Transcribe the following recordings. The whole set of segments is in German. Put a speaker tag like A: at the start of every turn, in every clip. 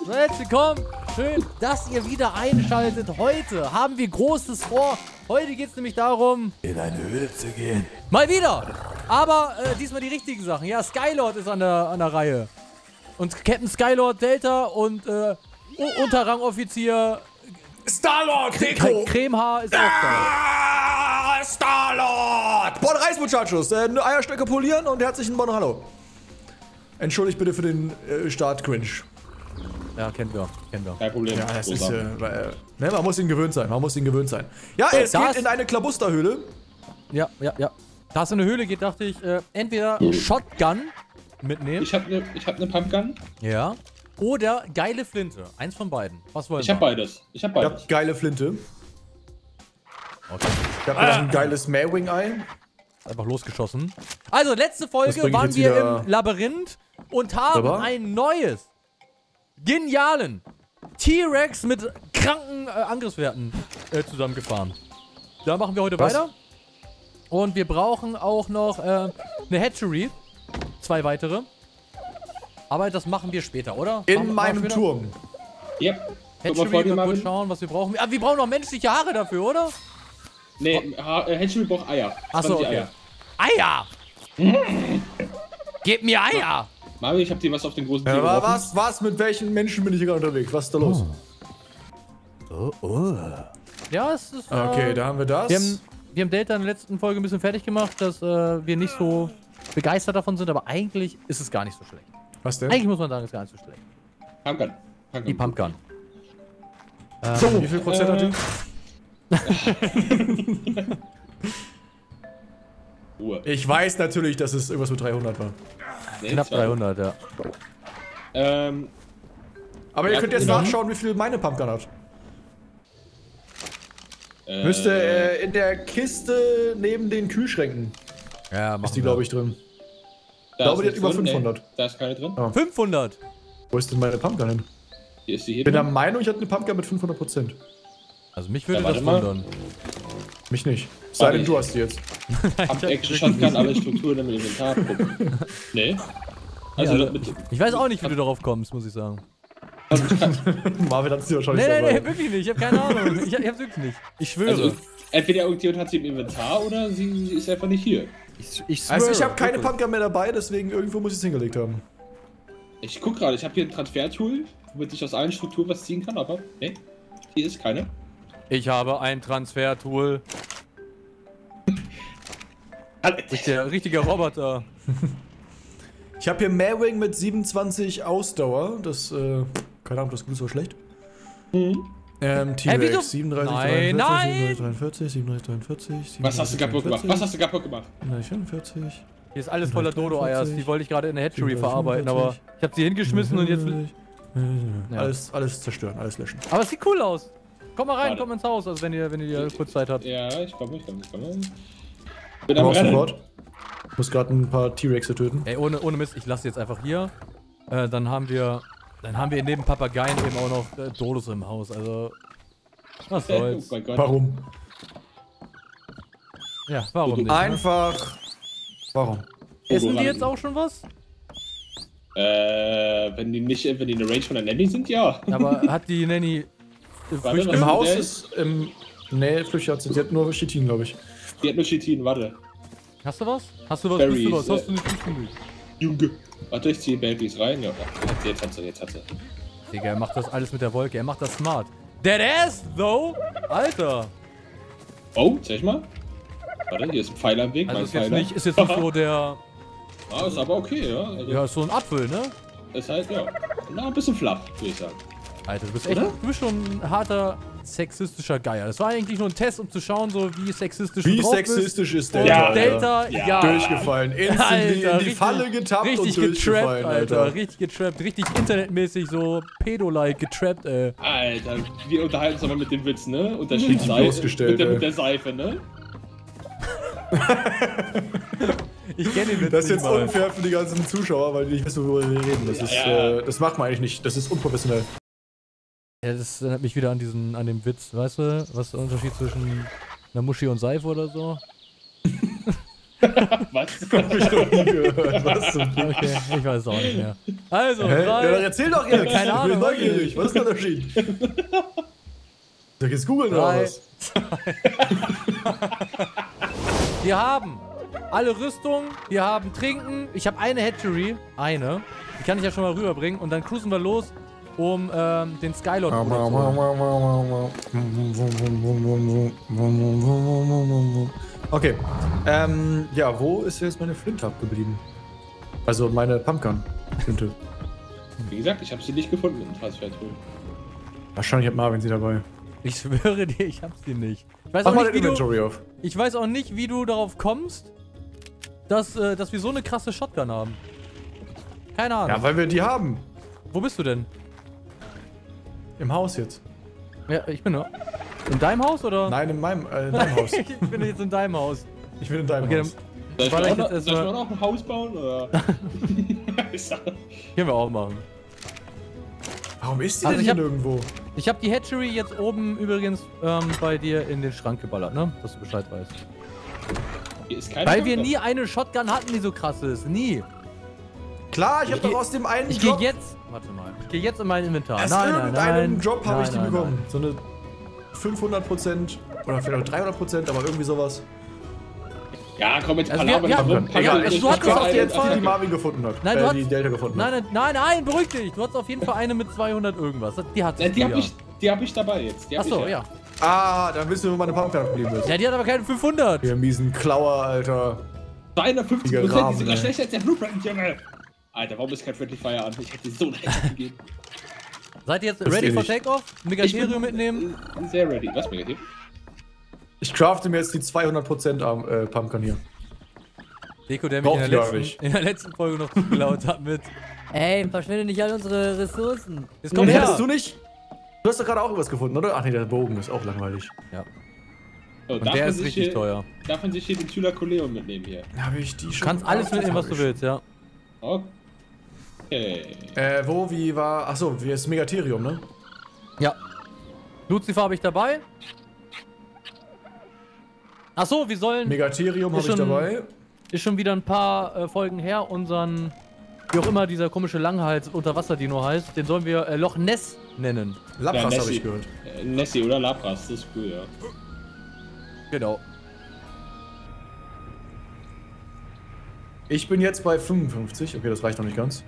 A: So, herzlich willkommen. Schön, dass ihr wieder einschaltet. Heute haben wir Großes vor. Heute geht es nämlich darum,
B: in eine Höhle zu gehen.
A: mal wieder. Aber diesmal die richtigen Sachen. Ja, Skylord ist an der Reihe. Und Captain Skylord Delta und Unterrangoffizier
B: Star-Lord, Deko!
A: Cremehaar ist auch da.
B: Star-Lord! Bon Reis, Muchachos. Eierstöcke polieren und herzlichen Bon Hallo. Entschuldigt bitte für den Start-Cringe.
A: Ja, kennen wir.
C: Kein Problem.
B: Ja, das ist, man muss ihn gewöhnt sein, Ja, es geht in eine Klabusterhöhle.
A: Ja. Da es in eine Höhle geht, dachte ich, entweder Shotgun mitnehmen.
C: Ich hab ne Pumpgun.
A: Ja. Oder geile Flinte. Eins von beiden. Was wollen
C: Ich
A: wir?
C: hab beides.
B: Ich hab geile Flinte.
A: Okay.
B: Ich hab mir noch ein geiles Meerwing-Ei.
A: Einfach losgeschossen. Also, letzte
B: Das
A: Folge
B: bringt
A: waren
B: jetzt
A: wir
B: wieder-
A: im Labyrinth und haben
B: Aber?
A: ein neues, genialen T-Rex mit kranken Angriffswerten zusammengefahren. Da machen wir heute
B: Was?
A: weiter. Und wir brauchen auch noch eine Hatchery. 2 weitere. Aber das machen wir später, oder?
B: In meinem Turm.
C: Yep. Guck mal
A: Hatchery,
C: vor dir,
A: wir
C: Marvin.
A: kurz schauen, was wir brauchen. Ah, wir brauchen noch menschliche Haare dafür, oder?
C: Nee, Hatchery braucht Eier.
A: Achso,
C: 20
A: okay. Eier! Gib mir Eier!
C: Marvin, ich hab dir was auf den großen Tier
B: Aber
C: geworfen.
B: was, mit welchen Menschen bin ich hier gerade unterwegs? Was ist da los?
A: Ja, es ist.
B: Okay, da haben wir das.
A: Wir haben Delta in der letzten Folge ein bisschen fertig gemacht, dass wir nicht so begeistert davon sind, aber eigentlich ist es gar nicht so schlecht.
B: Was denn?
A: Eigentlich muss man sagen, es ist gar nicht so schlecht.
C: Pumpgun.
A: Die Pumpgun.
B: So, wie viel Prozent hat die?
C: Ruhe.
B: Ich weiß natürlich, dass es irgendwas mit 300 war.
C: Nee,
A: Knapp 300, ja.
B: Aber ihr
C: Ja,
B: könnt jetzt
C: genau.
B: nachschauen, wie viel meine Pumpgun hat. Müsste in der Kiste neben den Kühlschränken
A: Ja, machen
B: ist die, glaube ich, drin.
C: Da
B: glaube,
C: ist
B: die hat über
C: nichts drin.
B: 500.
C: Nee, da ist keine drin.
A: 500!
B: Wo ist denn meine Pumpgun hin?
C: Hier ist die hier
B: Ich bin der
C: drin.
B: Meinung, ich hatte eine Pumpgun mit 500%.
A: Also mich würde
C: Ja,
A: das
C: warte mal.
A: wundern.
B: Mich nicht. Sei denn, du hast die jetzt.
C: Action Shotgun, alle Strukturen im Inventar. gucken. Nee. Also
A: Ja,
C: mit,
A: Ich weiß auch nicht, wie du darauf kommst, muss ich sagen.
B: Marvin hat sie wahrscheinlich
A: Nee,
B: dabei.
A: wirklich nicht. Ich habe keine Ahnung. Ich hab's wirklich nicht. Ich schwöre.
C: also, entweder irgendjemand hat sie im Inventar oder sie ist einfach nicht hier.
A: ich schwöre.
B: Also ich habe keine
A: wirklich.
B: Pumpgun mehr dabei, deswegen irgendwo muss ich es hingelegt haben.
C: Ich guck gerade, ich habe hier ein Transfer-Tool, womit ich aus allen Strukturen was ziehen kann, aber nee, hier ist keine.
A: Ich habe ein Transfer-Tool. Der richtige Roboter.
B: Ich habe hier Meerwing mit 27 Ausdauer. Das, keine Ahnung, das ist gut oder schlecht.
C: Mhm.
A: wieso?
B: T-Rex 37,
A: Nein,
B: 43, 43, 37, 43,
C: Was hast du kaputt gemacht? Was hast du kaputt gemacht?
B: 44.
A: Hier ist alles voller Dodo-Eiers. Die wollte ich gerade in der Hatchery
B: 47,
A: verarbeiten, aber ich habe sie hingeschmissen und jetzt. Ja.
B: Alles zerstören, alles löschen.
A: Aber es sieht cool aus. Komm mal rein,
C: Warte.
A: komm ins Haus, also wenn ihr kurz Zeit habt.
C: Ja, ich komme. Bin
B: Du
C: am
B: brauchst
C: Rennen.
B: sofort. Ich muss gerade ein paar T-Rexe töten.
A: Ey, ohne Mist, ich lasse jetzt einfach hier. Dann haben wir neben Papageien eben auch noch Dodos im Haus, also. Was
C: Oh
A: soll's.
C: mein Gott.
B: Warum?
A: Ja, warum nicht? Ne?
B: Einfach. Warum?
A: Essen die jetzt auch schon was?
C: Wenn die in der Range von der Nanny sind, ja.
A: Aber hat die Nanny
C: Warte,
A: Früchte?
C: was-
B: Im Haus
C: der-
B: ist. Nee, Flüche hat sie. Sie hat nur Chitin, glaube ich.
C: Die hat nur Chitin, warte.
A: Hast du was? Hast du was?
C: Berries,
A: Bist du was? Hast du nicht? Bist du nicht?
C: Junge. Warte, ich ziehe Babys rein. Ja, jetzt hat sie.
A: Digga, er macht das alles mit der Wolke. Er macht das smart. Dead ass, though? Alter.
C: Oh, zeig mal. Warte, hier ist ein Pfeiler im Weg.
A: Also
C: mein
A: ist jetzt
C: Pfeiler.
A: nicht so der...
C: Ah, ist aber okay, ja. Also,
A: Ja, ist so ein Apfel, ne?
C: ist halt, ja. Na, ein bisschen flach, würde ich sagen.
A: Alter, du bist echt...
C: Oder?
A: Du bist schon ein harter sexistischer Geier. Das war eigentlich nur ein Test, um zu schauen, so wie sexistisch
B: Wie
A: du drauf bist.
B: sexistisch ist
A: Und
B: Delta?
A: Delta,
C: Ja.
A: ja.
B: Durchgefallen. Instantly in die
A: richtig-
B: Falle getappt
A: richtig
B: und durchgefallen,
A: getrappt, Alter. Richtig getrappt. Richtig internetmäßig so pedo-like getrappt, ey.
C: Alter, wir unterhalten uns aber mit dem Witz, ne? Unterschied
B: Richtig bloßgestellt,
C: mit
B: ey.
C: der Seife, ne?
A: Ich kenne den Witz
B: Das ist
A: nicht
B: jetzt
A: mal.
B: unfair für die ganzen Zuschauer, weil die nicht wissen, worüber wir reden. Das ist,
C: Ja.
B: das macht man eigentlich nicht. Das ist unprofessionell.
A: Ja, das erinnert mich wieder an dem Witz, weißt du? Was ist der Unterschied zwischen einer Muschi und Seife oder so?
C: Was?
B: Hab ich noch nie gehört. Was zum Glück.
A: Okay, ich weiß es auch nicht mehr. Also,
B: Hä? Ja, dann
A: drei,
B: erzähl doch jetzt.
A: Keine Ahnung,
B: Ich bin neugierig. Was ist der Unterschied? Soll ich jetzt googeln oder
A: drei,
B: was?
A: Wir haben alle Rüstung, wir haben Trinken. Ich habe eine Hatchery. Eine. Die kann ich ja schon mal rüberbringen. Und dann cruisen wir los, um den Skylord zu holen.
B: Okay. Ja, wo ist jetzt meine Flinte abgeblieben? Also meine Pumpgun-Flinte.
C: Wie gesagt, ich habe sie nicht gefunden im Transfertool.
B: Wahrscheinlich hat Marvin sie dabei.
A: Ich schwöre dir, ich hab sie nicht. Ich weiß
B: Mach
A: auch
B: mal
A: nicht,
B: den
A: wie du,
B: Inventory auf.
A: ich weiß auch nicht, wie du darauf kommst, dass wir so eine krasse Shotgun haben. Keine Ahnung.
B: Ja, weil wir die haben.
A: Wo bist du denn?
B: Im Haus jetzt.
A: Ja, ich bin in deinem Haus oder?
B: Nein, in deinem Haus.
A: Ich bin jetzt in deinem Haus.
B: Ich bin in deinem
A: Okay,
B: Haus.
C: Soll ich
A: War
C: mir
A: ich
C: auch noch,
A: jetzt
C: soll ich
A: erstmal-
C: mir auch ein Haus bauen? Oder?
A: Können wir auch machen.
B: Warum ist die
A: Also
B: denn
A: ich
B: hier
A: hab-
B: nirgendwo?
A: Ich habe die Hatchery jetzt oben übrigens bei dir in den Schrank geballert, ne? Dass du Bescheid weißt.
C: Hier ist keine
A: Weil wir
C: Shotgun.
A: nie eine Shotgun hatten, die so krass ist. Nie.
B: Klar, ich
A: Ich
B: hab doch
A: geh-
B: aus dem einen
A: Ich gehe
B: Job...
A: jetzt. Warte mal. Ich gehe jetzt in mein Inventar.
B: Aus irgendeinem Job habe ich die bekommen. So eine 500% oder vielleicht auch 300%, aber irgendwie sowas.
C: Ja, komm, jetzt
A: Also
C: palaver
A: wir-
C: nicht
A: ja,
C: rum.
A: egal,
C: Palaver
A: also
C: nicht
A: du
C: rum.
A: hattest auf jeden
B: Die
A: Fall-
B: Marvin gefunden hat.
A: Nein, du
B: die
A: hast-
B: Delta gefunden hat.
A: Nein, beruhig dich. Du hast auf jeden Fall eine mit 200 irgendwas. Die hat
C: Die hab ich dabei jetzt. Die hab
A: Achso,
C: ich
A: ja.
B: Ah, dann wissen wir, wo meine Pumpgun geblieben ist.
A: Ja, die hat aber keine 500.
B: Ihr miesen Klauer, Alter.
C: 250%, die
B: Rahmen,
C: ist sogar
B: ey.
C: schlechter als der Blueprint, Junge. Alter, warum ist kein Friendly Fire an? Ich hätte dir so einen Headshot gegeben.
A: Seid ihr jetzt
B: Wisst
A: ready
B: ihr
A: for
B: nicht.
A: Takeoff? Megatherium mitnehmen?
C: Sehr ready. Was, Megatherium?
B: Ich crafte mir jetzt die 200% Pumpgun hier.
A: Deko, der mich
B: Braucht ihr nicht.
A: in der letzten Folge noch zugeklaut hat mit.
D: Ey, verschwende nicht all unsere Ressourcen.
A: Jetzt komm
B: Nee,
A: her.
B: hattest du nicht? Du hast doch gerade auch irgendwas gefunden, oder? Ach nee, der Bogen ist auch langweilig.
A: Ja.
C: Oh,
A: Und der ist richtig teuer.
C: Darf man sich hier den Thylakoleum mitnehmen hier?
B: Habe ich die
A: Du
B: schon?
A: kannst alles mitnehmen, was du willst, ja.
C: Okay.
B: Wo, wie war... Achso, wie ist Megatherium, ne?
A: Ja. Lucifer habe ich dabei. Achso, wir sollen.
B: Megatherium habe
A: Ist
B: ich
A: schon-
B: dabei.
A: Ist schon wieder ein paar Folgen her, unseren. Wie auch immer dieser komische Langhals-Unterwasser-Dino heißt, den sollen wir Loch Ness nennen.
B: Lapras habe
C: Nessie.
B: ich gehört.
C: Nessie oder Lapras, das ist cool, ja.
A: Genau.
B: Ich bin jetzt bei 55. Okay, das reicht noch nicht ganz.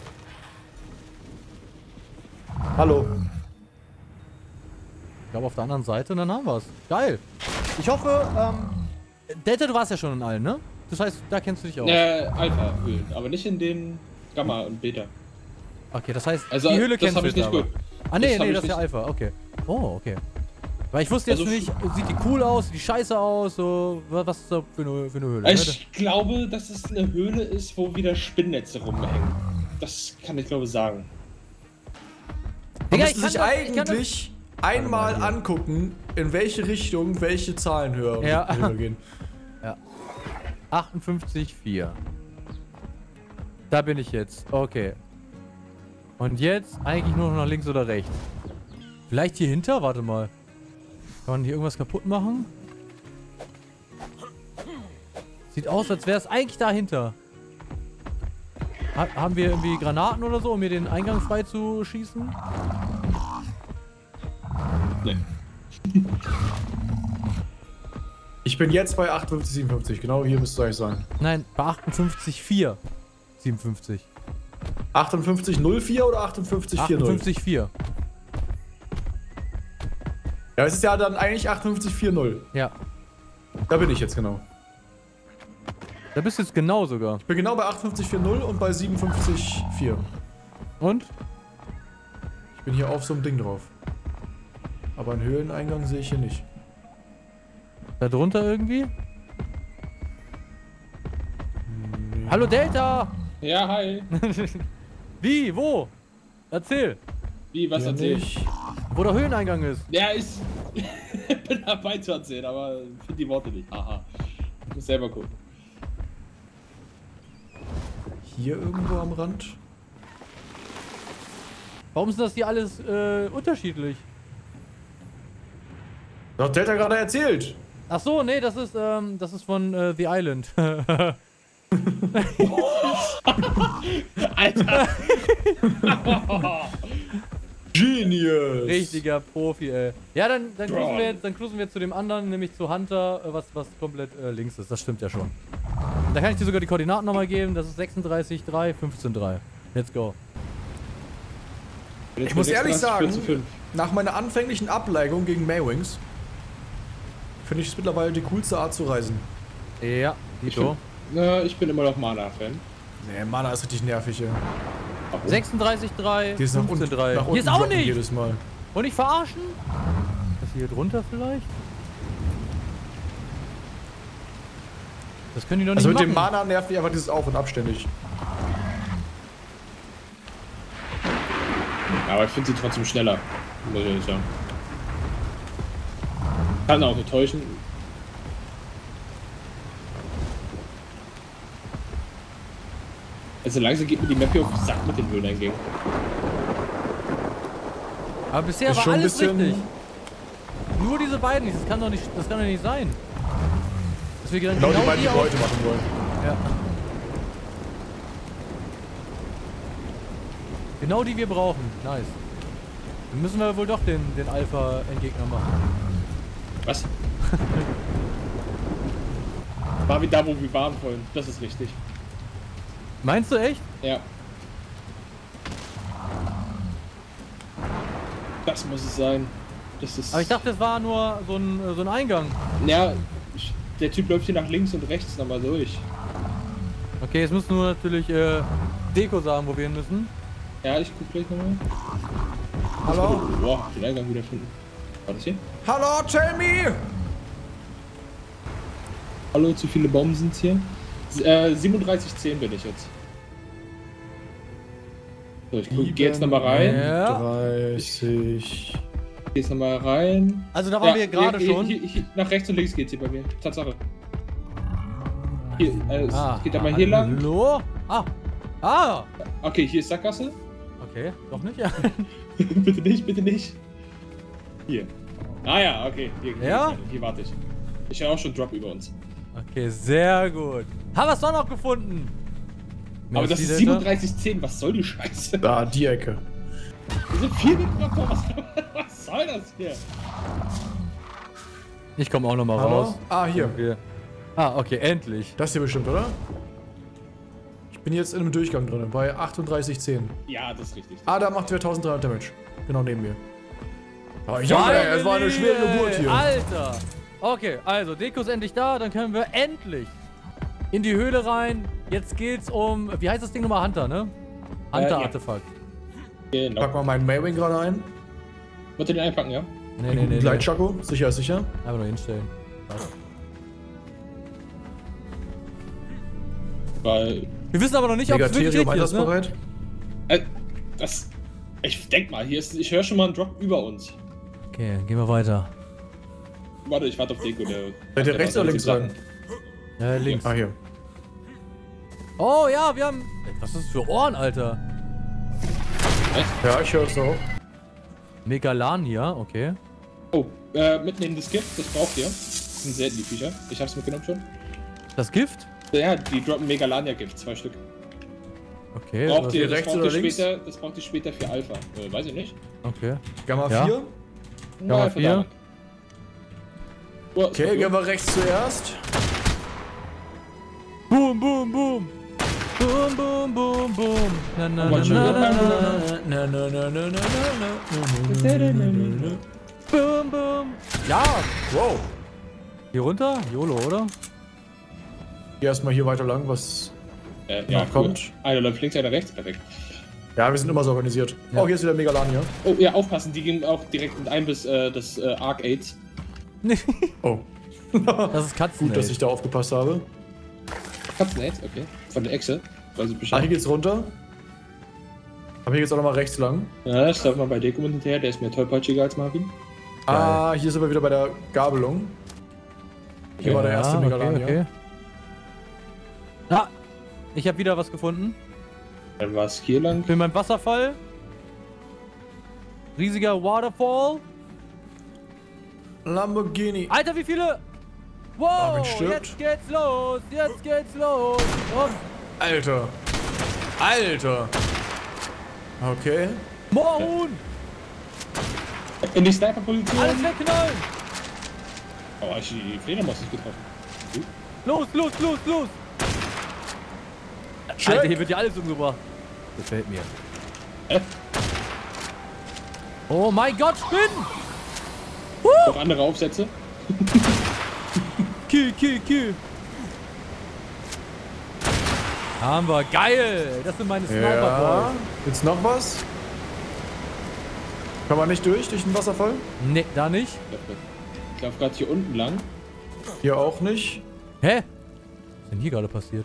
B: Hallo.
A: Ich glaube auf der anderen Seite und dann haben wir's. Geil. Ich hoffe, Delta, du warst ja schon in allen, ne? Das heißt, da kennst du dich aus.
C: Alpha-Höhlen, aber nicht in den Gamma und Beta.
A: Okay, das heißt,
C: Also,
A: die Höhle
C: das
A: kennst
C: hab
A: du
C: ich
A: jetzt
C: nicht
A: aber.
C: gut.
A: Ah, nee,
C: Das hab
A: nee,
C: ich
A: das ist ja
C: nicht-
A: Alpha, okay. Oh, okay. Weil ich wusste jetzt
C: Also,
A: nicht, sieht die cool aus, sieht die scheiße aus, so, was ist da für eine Höhle? ne?
C: Ich glaube, dass es eine Höhle ist, wo wieder Spinnnetze rumhängen. Das kann ich, glaube ich, sagen.
B: Man
A: Digga,
B: müsste
A: ich
B: sich
A: kann das- ich kann
B: eigentlich einmal
A: Warte mal hier.
B: angucken, in welche Richtung welche Zahlen höher
A: Ja.
B: höher gehen.
A: 58,4. Da bin ich jetzt. Okay. Und jetzt eigentlich nur noch nach links oder rechts. Vielleicht hier hinter? Warte mal. Kann man hier irgendwas kaputt machen? Sieht aus, als wäre es eigentlich dahinter. Haben wir irgendwie Granaten oder so, um mir den Eingang frei zu schießen?
C: Nee.
B: Ich bin jetzt bei 58, 57. Genau hier müsste es eigentlich sein.
A: Nein, bei 58,4. 57.
B: 58, 04 oder 58, 40?
A: 58,4.
B: Ja, es ist ja dann eigentlich 58, 40.
A: Ja.
B: Da bin ich jetzt genau.
A: Da bist du jetzt genau sogar.
B: Ich bin genau bei 58, 40 und bei 57, 4.
A: Und?
B: Ich bin hier auf so einem Ding drauf. Aber einen Höhleneingang sehe ich hier nicht.
A: Da drunter irgendwie? Hallo Delta!
C: Ja, hi.
A: Wie? Wo? Erzähl.
C: Wie, was
B: Hier
C: erzählt?
B: nicht.
A: Wo der Höheneingang ist.
C: Ja, ich bin dabei zu erzählen, aber finde die Worte nicht. Aha. Ich muss selber gucken.
B: Hier irgendwo am Rand.
A: Warum ist das hier alles unterschiedlich?
B: Das hat Delta gerade erzählt.
A: Ach so, nee, das ist von The Island.
C: Alter!
B: Genius!
A: Richtiger Profi, ey. Ja, dann cruisen wir jetzt zu dem anderen, nämlich zu Hunter, was komplett links ist. Das stimmt ja schon. Da kann ich dir sogar die Koordinaten nochmal geben. Das ist 36,3, 15,3. Let's go.
B: Ich muss ehrlich sagen, nach meiner anfänglichen Abneigung gegen Maywings finde ich es mittlerweile die coolste Art zu reisen.
A: Ja, Dito.
C: Ich bin immer noch Mana-Fan.
B: Nee, Mana ist richtig nervig, ey.
A: 36,3,
B: Die ist nach unten
A: 15,3. Hier ist auch
B: droppen
A: nicht!
B: jedes Mal.
A: Und nicht verarschen? Ist hier drunter vielleicht? Das können die doch nicht
B: Also mit
A: machen.
B: dem Mana nervt mich einfach dieses Auf- und Abständig.
C: Ja, aber ich finde sie trotzdem schneller. Muss ich ehrlich sagen. Kann auch nicht täuschen. Also langsam geht mir die Map hier auf den Sack mit den Höhleneingängen.
A: Aber bisher
B: Ist
A: war
B: schon ein
A: alles
B: bisschen-
A: richtig. Nur diese beiden nicht. Das kann doch nicht sein. Dass wir
B: Genau die beiden, die wir
A: aus-
B: heute machen wollen.
A: Ja. Genau die wir brauchen. Nice. Dann müssen wir wohl doch den Alpha-Endgegner machen.
C: Was? War wie da, wo wir waren vorhin. Das ist richtig.
A: Meinst du echt?
C: Ja. Das muss es sein. Das ist.
A: Aber ich dachte, es war nur so ein Eingang.
C: Ja, der Typ läuft hier nach links und rechts nochmal durch.
A: Okay, jetzt müssen wir natürlich Deko sagen, wo wir hin müssen.
C: Ja, ich guck gleich nochmal.
B: Hallo?
C: Boah, den Eingang wieder finden. War das hier?
B: Hallo, tell me!
C: Hallo, zu viele Bomben sind hier. 37,10 bin ich jetzt. So, ich geh jetzt nochmal rein.
A: Ja.
B: 30.
C: Geh jetzt nochmal rein.
A: Also da waren wir gerade schon.
C: Hier, nach rechts und links geht's hier bei mir. Tatsache. Hier, es geht aber hier lang.
A: Hallo? Ah!
C: Okay, hier ist Sackgasse.
A: Okay, doch nicht, ja.
C: Bitte nicht, bitte nicht. Hier. Ah ja, okay.
A: Ja?
C: Hier warte ich. Ich höre auch schon Drop über uns.
A: Okay, sehr gut. Haben wir es doch noch gefunden.
C: Aber das ist 37,10. Was soll die Scheiße?
B: Da, die Ecke.
C: Wir sind 4 Minuten davor. Was soll das hier?
A: Ich komme auch noch mal
B: Hallo?
A: raus.
B: Ah, hier.
A: Okay. Okay, endlich.
B: Das hier bestimmt, oder? Ich bin jetzt in einem Durchgang drin, bei 38,10.
C: Ja, das ist richtig.
B: Ah, da macht wir 1300 Damage. Genau neben mir. Oh, Junge, es war eine schwere Geburt hier.
A: Alter! Okay, also Deko ist endlich da, dann können wir endlich in die Höhle rein. Jetzt geht's um, wie heißt das Ding nochmal? Hunter, ne? Hunter-Artefakt.
C: Genau.
B: Pack mal meinen Maywing gerade ein.
C: Wollt ihr den einpacken, ja?
A: Nee.
B: Gleitschako, sicher ist sicher.
A: Einfach nur hinstellen. Was?
C: Weil.
A: Wir wissen aber noch nicht, ob es wirklich
B: Megatherium
A: richtig ist, ne?
B: einsatzbereit.
C: Ich denk mal, ich höre schon mal einen Drop über uns.
A: Okay, gehen wir weiter.
C: Warte, ich warte auf Deko, der.
B: Seid ihr rechts oder links rein?
A: Links.
B: Ah, hier.
A: Oh ja, wir haben... Was ist das für Ohren, Alter?
B: Ja, ich höre es auch.
A: Megalania, okay.
C: Oh, mitnehmen das Gift, das braucht ihr. Das sind selten die Viecher. Ich hab's mitgenommen schon.
A: Das Gift?
C: Ja, die droppen Megalania-Gift, 2 Stück.
A: Okay,
C: Braucht ihr,
B: rechts oder links?
C: das braucht ihr später für Alpha. Weiß ich nicht.
A: okay.
B: Gamma
A: Ja.
B: 4.
A: Gamma
C: Alpha
A: 4.
C: da. Oh,
B: Okay, gehen wir rechts zuerst.
A: Boom, boom, boom. Boom, boom, boom, boom. Na, na, na,
C: Mann,
A: na,
C: na,
A: na, na. Boom, boom. Ja.
B: Wow.
A: Hier runter? YOLO, oder?
B: Geh erstmal hier weiter lang, was.
C: ja,
B: kommt.
C: Cool. Einer läuft links, einer rechts, perfekt.
B: Ja, wir sind immer so organisiert.
A: Ja.
B: Oh, hier ist wieder Megalania.
C: Oh, ja, aufpassen, die gehen auch direkt mit ein bis das Arcades.
B: Oh.
A: Das ist Katzen.
B: Gut, dass ich da aufgepasst habe.
C: Katzenaids, okay. Von der Echse. Weiß ich
B: Ah,
C: Bescheid.
B: hier geht's runter. Aber hier geht's auch nochmal rechts lang.
C: Ja, ich darf mal bei Deko mit hinterher, der ist mir tollpatschiger als Marvin.
B: Ah, hier sind wir wieder bei der Gabelung. Hier war der erste Megalania.
A: Okay. Ah, ich habe wieder was gefunden.
C: Dann war es hier lang.
A: Für meinen Wasserfall. Riesiger Waterfall.
B: Lamborghini.
A: Alter, wie viele Wow,
B: Marvin stirbt.
A: jetzt geht's los, jetzt geht's los. Und
B: Alter. Alter. Okay.
A: Moon,
C: In die Sniper-Position.
A: alles wegknallen.
C: Oh, ich die Fledermaus nicht getroffen.
A: Los, los, los, los.
B: Check.
A: Alter, hier wird ja alles umgebracht. Gefällt mir. Oh mein Gott, Spinnen.
C: Noch andere Aufsätze.
A: Kill, kill, kill. Haben wir. Geil. Das sind meine
B: Ja.
A: Sniper-Boys.
B: Jetzt noch was? Kann man nicht durch den Wasserfall?
A: Nee, da nicht.
C: Ich laufe gerade hier unten lang.
B: Hier auch nicht.
A: Hä? Was ist denn hier gerade passiert?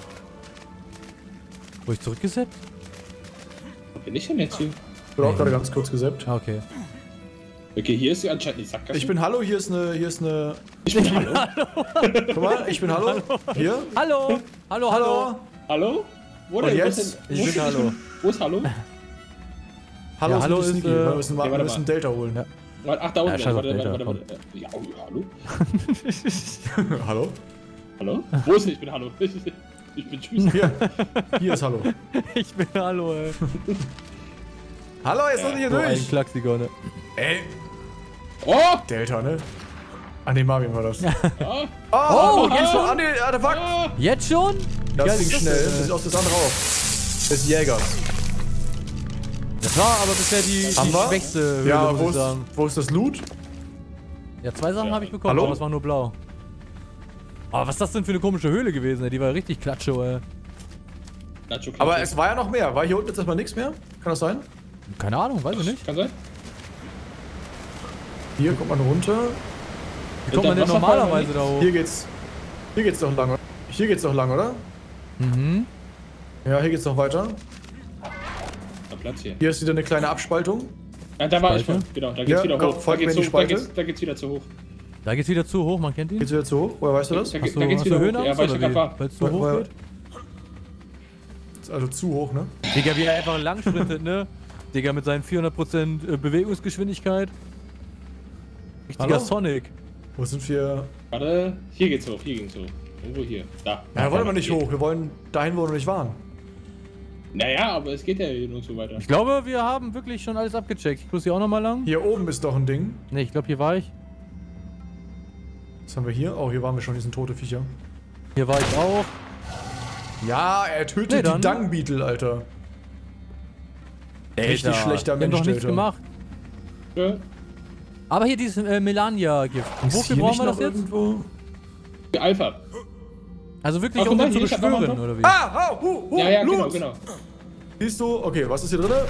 A: Wurde ich zurückgesetzt?
C: Wo bin ich denn jetzt hier?
B: Ich bin auch gerade ganz kurz gesappt.
A: Ah, okay.
C: Okay, hier ist sie anscheinend die Sackgasse.
B: Ich bin Hallo, hier ist eine.
C: Ich bin Hallo.
B: Guck mal, ich bin Hallo. Hier.
A: Hallo. Hallo, hallo.
C: Hallo? Wo
B: Und
C: denn?
B: jetzt?
C: Wo ist denn-
A: Ich
C: wo
A: bin
C: ist-
A: Hallo.
C: Wo ist Hallo?
B: Hallo,
A: Ja, Hallo
B: nicht
A: ist,
B: sneaky. Wir müssen,
C: warte
B: wir müssen Delta holen.
A: Ja.
C: Ach, da unten.
A: scheiß auf
C: warte.
A: Delta,
C: Ja, oh, hallo?
B: Hallo?
C: Hallo? Wo ist denn? Ich bin Hallo. Ich bin Tschüss.
B: Hier ist Hallo.
A: Ich bin Hallo, ey.
B: Hallo, jetzt noch hier
A: So ein
B: durch.
A: Klaxiker, ne?
B: Ey,
C: Oh!
B: Delta, ne? Ah, ne, Marvin war das.
C: Ah!
B: Oh,
A: jetzt schon?
B: Ah, ne, Artefakt.
C: Ah!
A: Jetzt schon?
B: Das
A: Geil
B: ging
A: ist das
B: schnell.
A: denn?
B: Das ist auch das andere auch. Des Jägers.
A: Das war aber bisher die
B: Haben wir?
A: schwächste Höhle,
B: Ja,
A: muss ich sagen.
B: wo ist das Loot?
A: Ja, 2 Sachen habe ich bekommen,
B: Hallo?
A: aber es war nur blau. Aber was ist das denn für eine komische Höhle gewesen, ey? Die war richtig klatsche, ey.
C: Nacho
B: Aber
C: Klatsche.
B: es war ja noch mehr. War hier unten jetzt erstmal nichts mehr? Kann das sein?
A: Keine Ahnung, weiß ich nicht.
C: Kann sein?
B: Hier kommt man runter.
A: Wie kommt man denn
C: Wasserfall
A: normalerweise da hoch?
B: Hier geht's doch lang, oder? Hier geht's doch lang, oder?
A: Mhm.
B: Ja, hier geht's noch weiter.
C: Da Platz hier.
B: Hier ist wieder eine kleine Abspaltung.
C: Ja, da war ich
A: Spalte?
C: schon. Genau, da geht's
B: Ja,
C: wieder
B: komm,
C: hoch. Da
B: folgt mir
C: geht's,
B: in die
C: hoch. Da,
B: Spalte.
C: da geht's wieder zu hoch.
A: Da geht's wieder zu hoch, man kennt ihn.
B: Geht's wieder zu hoch? Woher weißt du das?
C: Da,
A: Hast du,
C: da geht's
A: hast du
C: wieder hoch.
A: Höhenangst
C: Ja, weil ich
A: oder
C: gerade
A: wie?
C: war.
A: Weil es zu hoch
B: Weil-
A: geht?
B: Ist also zu hoch, ne?
A: Digga, wie er einfach lang sprintet, ne? Digga, mit seinen 400% Bewegungsgeschwindigkeit. Richtiger
B: Hallo?
A: Sonic.
B: Wo sind wir?
C: Warte, hier geht's hoch, hier ging's hoch. Irgendwo hier. Da.
B: Ja, wollen wir nicht hoch. Wir wollen dahin, wo wir noch nicht waren.
C: Naja, aber es geht ja hier nirgendwo weiter.
A: Ich glaube, wir haben wirklich schon alles abgecheckt. Ich muss hier auch nochmal lang.
B: Hier oben ist doch ein Ding.
A: Ne, ich glaube, hier war ich.
B: Was haben wir hier? Oh, hier waren wir schon, hier sind tote Viecher.
A: Hier war ich auch.
B: Ja, er tötet
A: Nee, dann-
B: die Dung Beetle, Alter. Richtig
A: Alter,
B: schlechter
A: wir haben
B: Mensch,
A: doch nichts
B: Alter.
A: gemacht.
C: Ja,
A: Aber hier dieses Melania-Gift.
B: Ist
A: Wofür
B: hier
A: brauchen
B: nicht
A: wir das
B: noch
A: jetzt?
B: irgendwo?
C: die Alpha.
A: Also wirklich,
C: Ach,
A: um
C: guck mal,
A: den zu
C: hier, ich hab noch
A: beschwören,
C: mal-
A: oder wie?
B: Ah,
C: Ja, genau,
B: Loot.
C: genau.
B: Siehst du? Okay, was ist hier drin?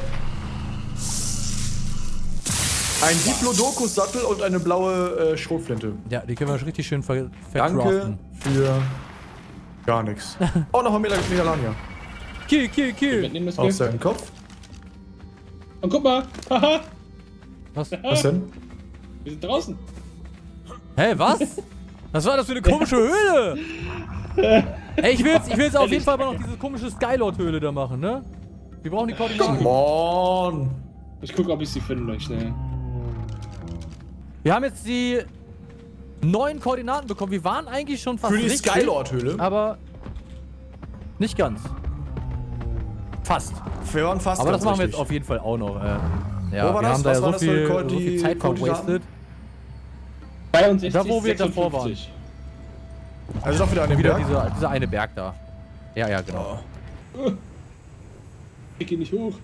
B: Ein Diplodocus-Sattel und eine blaue Schrotflinte.
A: Ja, die können wir richtig schön
B: Danke
A: verkraften.
B: für gar nichts. Oh, noch ein Megalania.
A: Kill, kill, kill.
C: Mitnehmen das
B: Aus
C: Gift.
B: seinem Kopf.
C: Und guck mal. Haha.
A: Was?
B: Was denn?
C: Wir sind draußen.
A: Hä, was? Was war das für eine komische Höhle? Ey, ich will's auf jeden Fall aber noch diese komische Skylord-Höhle da machen, ne? Wir brauchen die Koordinaten.
B: Come on.
C: Ich guck, ob ich sie finde, schnell.
A: Wir haben jetzt die 9 Koordinaten bekommen. Wir waren eigentlich schon fast
B: Für die
A: richtig,
B: Skylord-Höhle.
A: aber nicht ganz. Fast.
B: Wir waren fast
A: Aber das
B: ganz
A: machen wir
B: richtig.
A: jetzt auf jeden Fall auch noch. Ja,
B: Wo war
A: wir
B: das?
A: haben da
B: Was
A: ja
B: waren
A: so
B: das für
A: viel,
B: die
A: so viel Zeit
B: Koordinaten?
A: verwastet.
C: 62,
A: Da, wo wir davor
C: 56.
B: Also doch wieder an dem
A: Wieder
B: Berg.
A: dieser eine Berg da. Ja, ja, genau.
C: Ich geh nicht hoch.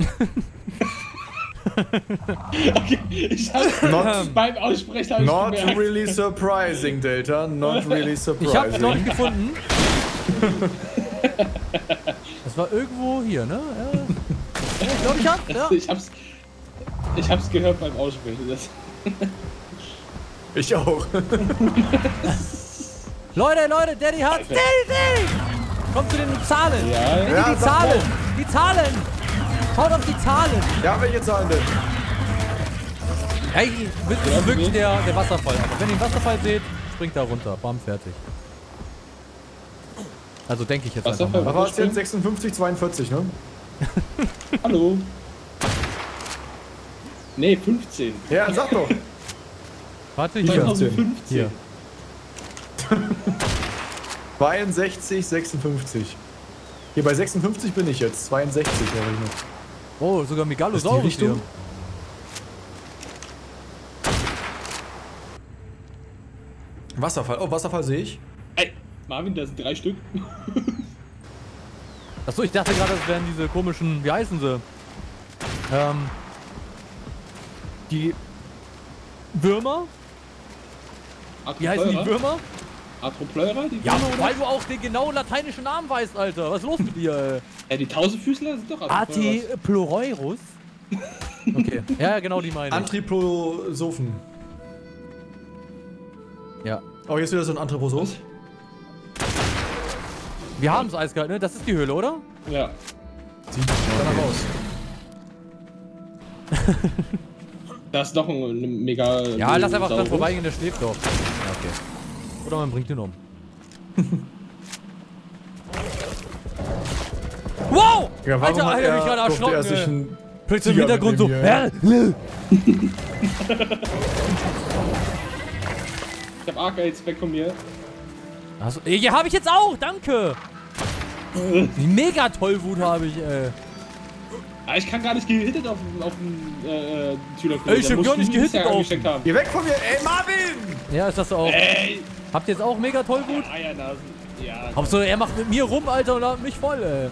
C: Okay, ich hab's
B: Not-
C: beim Aussprechen hab ich
B: Not
C: gemerkt.
B: really surprising, Delta. Not really
A: Ich hab's noch
B: surprising.
A: nicht gefunden. Das war irgendwo hier, ne? Ja. Ich glaube, ich hab's, ja.
C: Ich hab's gehört beim Aussprechen. Das
B: Ich auch.
A: Leute, Daddy hat's. Daddy! Kommt zu den Zahlen.
C: Ja.
A: Daddy,
B: Ja,
A: die
B: sag
A: Zahlen. Die Zahlen. Schaut auf die Zahlen.
B: Ja, welche Zahlen denn?
A: Ey, das ist wirklich der Wasserfall. Aber wenn ihr den Wasserfall seht, springt da runter. Bam, fertig. Also denke ich jetzt einfach
C: Wasserfall?
A: mal.
B: Was war es jetzt? 56, 42, ne?
C: Hallo. Nee, 15.
B: Ja, sag doch.
A: Warte, hier.
C: 2015.
A: Hier.
B: 62, 56. Hier bei 56 bin ich jetzt. 62 wäre ich noch.
A: Oh, sogar Megalosaurus
B: Ist die Richtung?
A: hier.
B: Wasserfall. Oh, Wasserfall sehe ich.
C: Ey, Marvin, da sind 3 Stück.
A: Achso, ich dachte gerade, das wären diese komischen, wie heißen sie? Die Würmer? Wie heißen die Würmer?
C: Atropleura? Die
A: Ja,
C: Würmer, oder?
A: weil du auch den genauen lateinischen Namen weißt, Alter. Was ist los mit dir, ey?
C: Ja, die Tausendfüßler sind doch Atropleura.
A: Atiploreurus? Okay, ja, genau die meine ich.
B: Anthroposophen.
A: Ja.
B: Oh, hier ist wieder so ein Anthroposoph.
A: Wir haben es eiskalt, ne? Das ist die Höhle, oder?
C: Ja.
B: Sieht danach aus.
C: Da ist noch ein mega...
A: Ja, lass einfach dran
C: Saurus.
A: vorbeigehen, der schläft doch. Ja, okay. Oder man bringt ihn um. Wow!
B: Ja, warum
A: Alter,
B: hat
A: Alter, mich gerade
B: durfte er
A: erschrocken,
B: sich
A: ey.
B: ein
A: Plötzlich im
B: Tiger
A: Hintergrund so.
B: mitnehmen,
C: Ich hab Arcades weg von mir.
A: Achso, ja, habe ich jetzt auch, danke! Die mega Tollwut habe ich, ey.
C: Ah, ich kann gar nicht gehittet auf den Tüler.
A: Ey, ich hab gar nicht gehittet auf
C: angesteckt haben.
B: Geh weg von mir! Ey, Marvin!
A: Ja, ist das so auch.
C: Ey!
A: Habt ihr jetzt auch mega Tollwut?
C: Eiernasen. Ja.
A: Hauptsache, er macht mit mir rum, Alter, und hat mich voll, ey.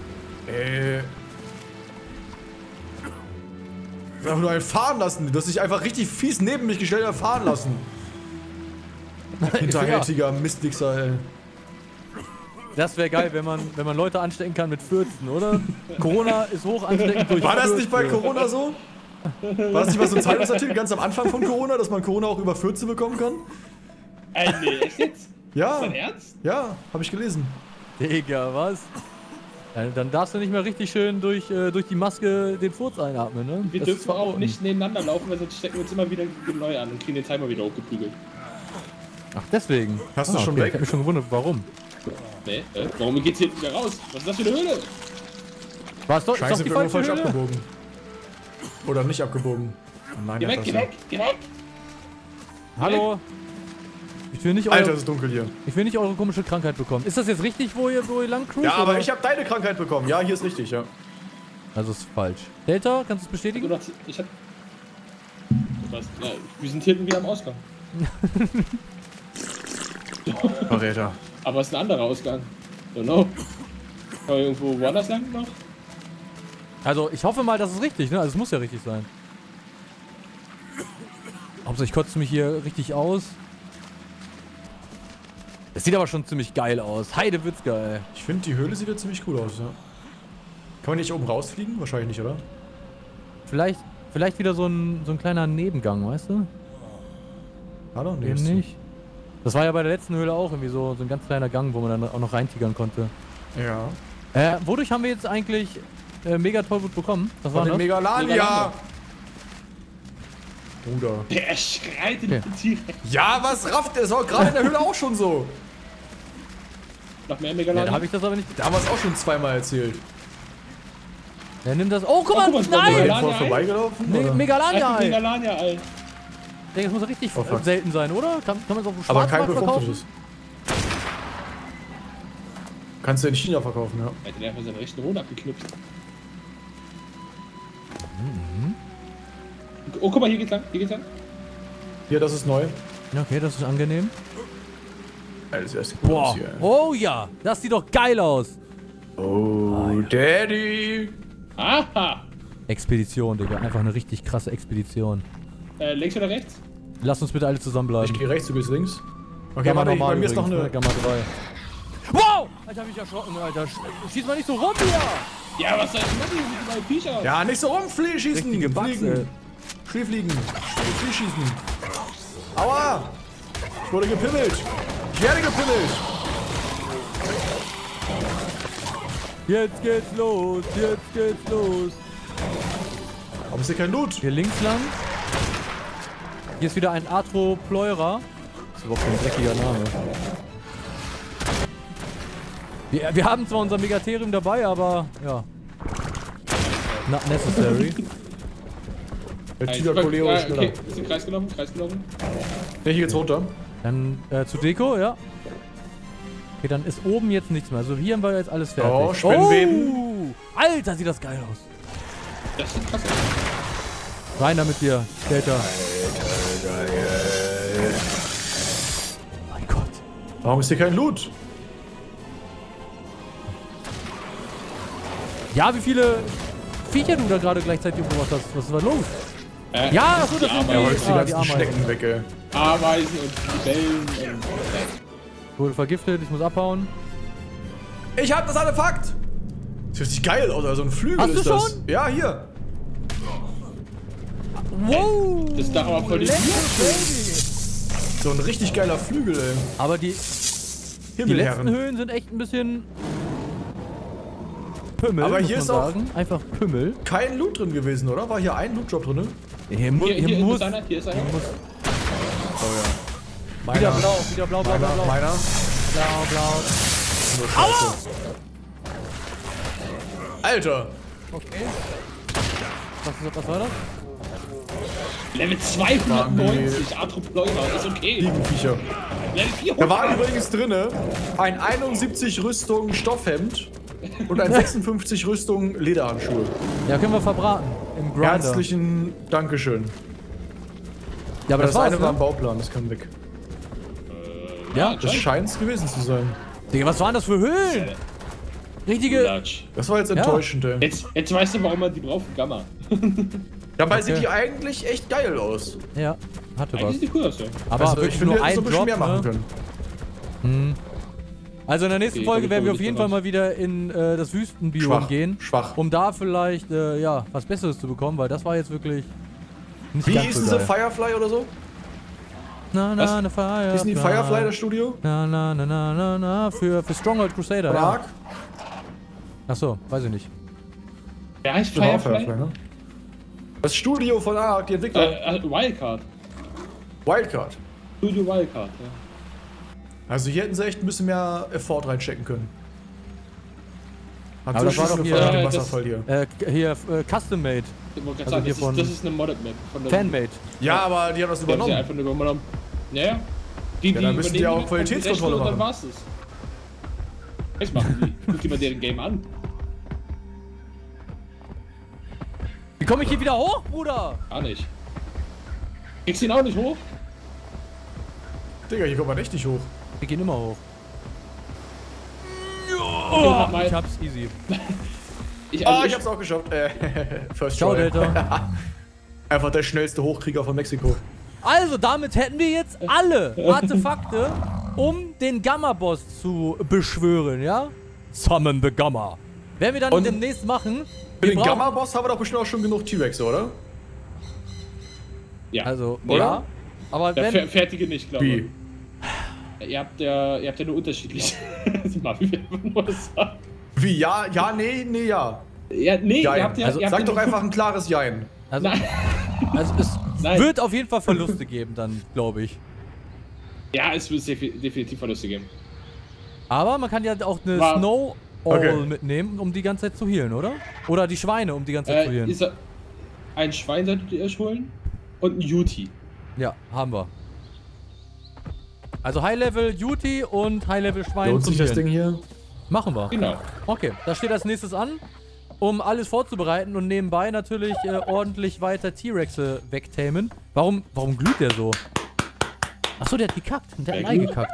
B: Ich hab nur einen fahren lassen. Du hast dich einfach richtig fies neben mich gestellt und fahren lassen. Hinterhältiger Mistwichser, ey.
A: Das wäre geil, wenn man Leute anstecken kann mit Fürzen, oder? Corona ist hoch ansteckend durch
B: War das
A: Fürze.
B: nicht bei Corona so? War das nicht mal so ein Zeitungsartikel ganz am Anfang von Corona, dass man Corona auch über Fürze bekommen kann?
C: Ey, nee, echt jetzt?
B: Ja.
C: Ist dein Ernst?
B: Ja, habe ich gelesen.
A: Digga, was? Dann darfst du nicht mehr richtig schön durch die Maske den Furz einatmen, ne?
C: Wir
A: Das ist
C: dürfen auch
A: verboten.
C: nicht nebeneinander laufen, weil sonst stecken wir uns immer wieder neu an und kriegen den Timer wieder hochgeprügelt.
A: Ach, deswegen.
B: Hast du schon
A: okay.
B: weg?
A: Ich hab mich schon gewundert, warum.
C: Nee, warum geht's hier wieder raus? Was ist das für eine Höhle?
A: War es doch,
B: Scheiße,
A: ist doch
B: ich
A: die
B: bin irgendwo
A: falsche
B: falsch
A: Höhle?
B: abgebogen. Oder nicht abgebogen. Oh nein,
C: Geh
B: der
C: weg,
B: hat
C: geh
B: das
C: weg, geh weg!
A: Hallo? Ich will, nicht
B: ja. Alter,
A: eure,
B: es ist dunkel hier.
A: ich will nicht eure komische Krankheit bekommen. Ist das jetzt richtig, wo ihr lang cruist?
B: Ja, aber
A: oder?
B: ich habe deine Krankheit bekommen. Ja, hier ist richtig, ja.
A: Also ist falsch. Delta, kannst du es bestätigen?
C: Ich hab... Was? Ja, wir sind hinten wieder am Ausgang.
B: Verräter.
C: Aber es ist ein anderer Ausgang. Don't know. Kann man irgendwo woanders lang noch?
A: Also ich hoffe mal, das ist richtig, ne? Also es muss ja richtig sein. Hauptsache ich kotze mich hier richtig aus. Das sieht aber schon ziemlich geil aus. Heidewitzka, ey.
B: Ich finde, die Höhle sieht ja ziemlich cool aus, ja. Kann man nicht oben rausfliegen? Wahrscheinlich nicht, oder?
A: Vielleicht wieder so ein kleiner Nebengang, weißt du?
B: Hallo? Nee,
A: Eben
B: ist
A: nicht. Das war ja bei der letzten Höhle auch irgendwie so ein ganz kleiner Gang, wo man dann auch noch reintigern konnte.
B: Ja.
A: Wodurch haben wir jetzt eigentlich mega Tollwut bekommen? Was war
B: Von
A: das?
B: den Megalania!
C: Megalania.
B: Bruder.
C: Der schreit in
A: Okay.
C: den Tier.
B: Ja, was rafft der? Das war gerade in der Höhle auch schon so.
C: Noch mehr
A: Ja,
C: Megalania?
A: da habe ich das aber nicht.
B: Da haben wir es auch schon zweimal erzählt.
A: Der nimmt das. Oh, guck mal,
C: guck mal, es
A: nein!
C: kommt
B: Voll
C: Megalania,
B: vorbeigelaufen? oder?
A: Megalania,
C: Einfach
A: ey.
C: Megalania, Alter.
A: Das muss richtig
B: Oh, fuck.
A: selten sein, oder? Kann man es auf dem
B: Aber kein
A: Schwarzmarkt verkaufen?
B: befruchtetes. Kannst du in China verkaufen, ja.
C: Alter, der hat seinen rechten Hohn abgeknüpft. Oh, guck mal, hier geht's lang, hier geht's lang.
B: Hier, das ist neu.
A: Okay, das ist angenehm.
B: Alter, das erste cool aus
A: Boah.
B: hier.
A: Oh ja, das sieht doch geil aus.
B: Oh, Daddy.
C: Aha!
A: Expedition, Digga. Einfach eine richtig krasse Expedition.
C: Links oder rechts?
A: Lass uns bitte alle zusammenbleiben.
B: Ich gehe rechts, du gehst links. Okay,
A: Gamma
B: warte,
A: normal
B: bei mir ist noch
A: übrigens,
B: eine...
A: ne? Gamma 3. Wow! Alter, hab ich erschrocken, Alter. Schieß mal nicht so rum hier!
C: Ja, was soll ich machen? Die sind Viecher.
B: Ja, nicht so schießen.
A: Richtige Bugs, ey.
B: Fliegen. Fliegen. Schießen. Aua! Ich wurde gepimmelt. Ich werde gepimmelt.
A: Jetzt geht's los, jetzt geht's los.
B: Warum ist hier kein Loot?
A: Hier links lang. Hier ist wieder ein Atropleura. Das ist überhaupt kein dreckiger Name. Wir haben zwar unser Megatherium dabei, aber ja. Not necessary.
B: Der Tiger Coleo ist schneller.
C: Okay, ist im Kreis gelaufen,
B: Ne, hier geht's runter.
A: Dann zu Deko, ja. Okay, dann ist oben jetzt nichts mehr. Also hier haben wir jetzt alles fertig.
B: Oh, Spinnenweben.
A: Alter, sieht das geil aus.
C: Das sieht krass aus.
A: Rein damit dir, Delta. Mein Gott.
B: Warum ist hier kein Loot?
A: Ja, wie viele Viecher du da gerade gleichzeitig umgebracht hast. Was war los? Ja, achso, das sind
B: Ja, heute
A: die
B: die ganzen
A: Ameisen.
B: Schnecken weg, ey.
C: Ameisen und Libellen und...
A: Wurde vergiftet, ich muss abhauen.
B: Ich hab das Artefakt! Das hört sich geil aus, also ein Flügel
A: Hast du
B: ist das.
A: schon?
B: Ja, hier.
A: Wow!
C: Das ist doch aber voll die
B: So ein richtig geiler Flügel, ey.
A: Aber die letzten
B: Himmelherren.
A: Höhen sind echt ein bisschen Pümmel,
B: Aber
A: muss
B: hier
A: man
B: ist auch-
A: sagen. Einfach Pümmel.
B: Kein Loot drin gewesen, oder? War hier ein Loot-Drop drin?
A: Hier, mu
C: Hier
A: muss
C: ist einer, hier ist einer.
B: Oh ja.
A: wieder blau, wieder blau, blau, blau, blau.
B: Meiner.
A: Blau, blau.
B: Nur Scheiße. Alter.
A: Okay. Was war das?
C: Level 290, Atropleura, ist okay.
B: Fliegenviecher.
C: Level 400.
B: Da war übrigens drinne ein 71 Rüstung Stoffhemd und ein 56 Rüstung Lederhandschuhe.
A: Ja, können wir verbraten. Im Grinder.
B: Herzlichen Dankeschön.
A: Ja, aber
B: Das
A: das war's,
B: eine war im
A: ne?
B: Bauplan, das kann weg.
A: Ja,
B: Das scheint es gewesen zu sein.
A: Digga, was waren das für Höhlen? Richtige...
C: Latsch.
B: Das war jetzt enttäuschend, ey.
C: Jetzt weißt du, warum man die braucht, Gamma.
B: Dabei
A: Okay.
B: sieht die eigentlich echt geil aus.
A: Ja, hatte was.
C: Eigentlich sieht die cool aus, ja.
A: Aber
B: Also,
A: wirklich
B: ich finde,
A: nur
B: wir
A: ein
B: hätten so ein bisschen
A: Drop,
B: mehr machen
A: ne?
B: können.
A: Also in der nächsten
C: Okay,
A: Folge
C: komm,
A: werden wir
C: komm,
A: auf jeden
C: ich
A: Fall
C: bin
A: mal wieder in das Wüstenbiom
B: Schwach.
A: gehen.
B: Schwach.
A: Um da vielleicht, ja, was Besseres zu bekommen, weil das war jetzt wirklich nicht
B: Wie
A: ganz
B: ist
A: so
B: diese
A: geil.
B: Firefly oder so?
A: Na, na,
C: Was?
A: na, Firefly.
B: Ist die Firefly das Studio?
A: Na, na, na, na, na, na, für Stronghold Crusader,
B: Oder
A: ja.
B: Ark?
A: Achso, weiß ich nicht.
C: Wer heißt
B: Genau,
C: Firefly?
B: ne? Das Studio von Ark, die Entwickler.
C: Wildcard.
B: Wildcard.
C: Studio Wildcard, ja.
B: Also hier hätten sie echt ein bisschen mehr Effort reinstecken können. Haben
A: Aber das war doch hier-
B: den
C: das-
B: Wasserfall hier.
A: Hier, Custom Made,
C: Ich wollte
A: Also
C: gerade
A: hier
C: sagen,
A: von-
C: das ist eine Modded Map. Von der
A: Fanmade.
B: Ja, aber die haben das
C: Die haben sie
B: übernommen.
C: einfach nur übernommen. Ja. Die
B: dann müssen die
C: übernehmen
B: auch
C: die
B: Qualitätskontrolle
C: Rechte und dann
B: machen.
C: war's es. Jetzt machen die. Guck dir mal deren Game an.
A: Wie komme ich hier wieder hoch, Bruder?
C: Gar nicht. Kriegst du ihn auch nicht hoch?
B: Digga, hier kommt man echt nicht hoch.
A: Wir gehen immer hoch.
C: Oh,
A: Ich hab's easy.
C: ich
B: hab's auch geschafft. First
A: Ciao,
B: try.
A: Delta.
B: Einfach der schnellste Hochkrieger von Mexiko.
A: Also, damit hätten wir jetzt alle Artefakte, um den Gamma-Boss zu beschwören, ja? Summon the Gamma. Werden wir dann
B: Und
A: demnächst machen.
B: Für
A: Wir
B: den
A: brauchen-
B: Gamma-Boss haben wir doch bestimmt auch schon genug T-Rex, oder?
C: Ja.
A: Also,
B: Oder?
A: ja. Aber
C: Der
A: wenn...
C: fertige nicht, glaube ich.
B: Wie?
C: Ihr habt ja nur unterschiedlich. Mami will einfach nur das sagen.
B: Wie? Ja, ja, nee, nee, ja.
C: Ja, nee,
B: Jein.
C: ihr habt ja.
A: Also,
C: ihr habt
B: Sag
C: ja
B: doch einfach ein klares Jein.
A: Also,
C: Nein.
A: also es
C: Nein.
A: wird auf jeden Fall Verluste geben dann, glaube ich.
C: Ja, es wird definitiv Verluste geben.
A: Aber man kann ja auch eine
C: War-
A: Snowball
B: Okay.
A: mitnehmen, um die ganze Zeit zu healen, oder? Oder die Schweine, um die ganze Zeit zu healen.
C: Ist ein Schwein solltet ihr euch holen und ein Yuti.
A: Ja, haben wir. Also High-Level Duty und High-Level Schwein
B: Lohnt
A: zum
B: sich das
A: Healen.
B: Ding hier?
A: Machen wir.
C: Genau.
A: Okay, das steht als nächstes an, um alles vorzubereiten und nebenbei natürlich ordentlich weiter T-Rexe wegtamen. Warum glüht der so? Achso, der hat gekackt. Der hat ein Ei gekackt.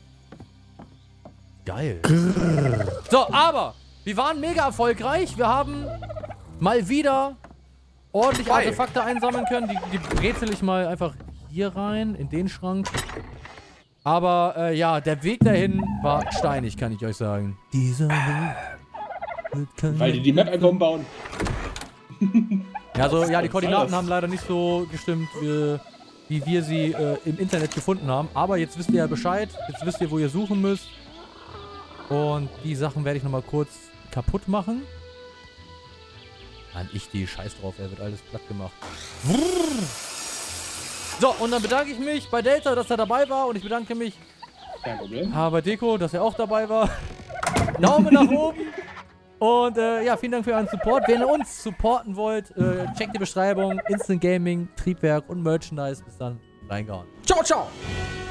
A: Geil. So, aber wir waren mega erfolgreich. Wir haben mal wieder ordentlich
B: Hi.
A: Artefakte einsammeln können. Die brezel ich mal einfach hier rein, in den Schrank. Aber ja, der Weg dahin war steinig, kann ich euch sagen. Dieser Weg wird kein
C: Weil die Map einfach umbauen.
A: Ja, also, ja, die
C: Was
A: Koordinaten
C: soll das?
A: haben leider nicht so gestimmt, wie wir sie im Internet gefunden haben. Aber jetzt wisst ihr ja Bescheid. Jetzt wisst ihr, wo ihr suchen müsst. Und die Sachen werde ich nochmal kurz kaputt machen. Mann, die Scheiß drauf, er wird alles platt gemacht. So, und dann bedanke ich mich bei Delta, dass er dabei war. Und ich bedanke mich
C: Kein Problem.
A: bei Deko, dass er auch dabei war. Daumen nach oben. Und ja, vielen Dank für euren Support. Wenn ihr uns supporten wollt, checkt die Beschreibung. Instant Gaming, Triebwerk und Merchandise. Bis dann, reingehauen.
B: Ciao, ciao!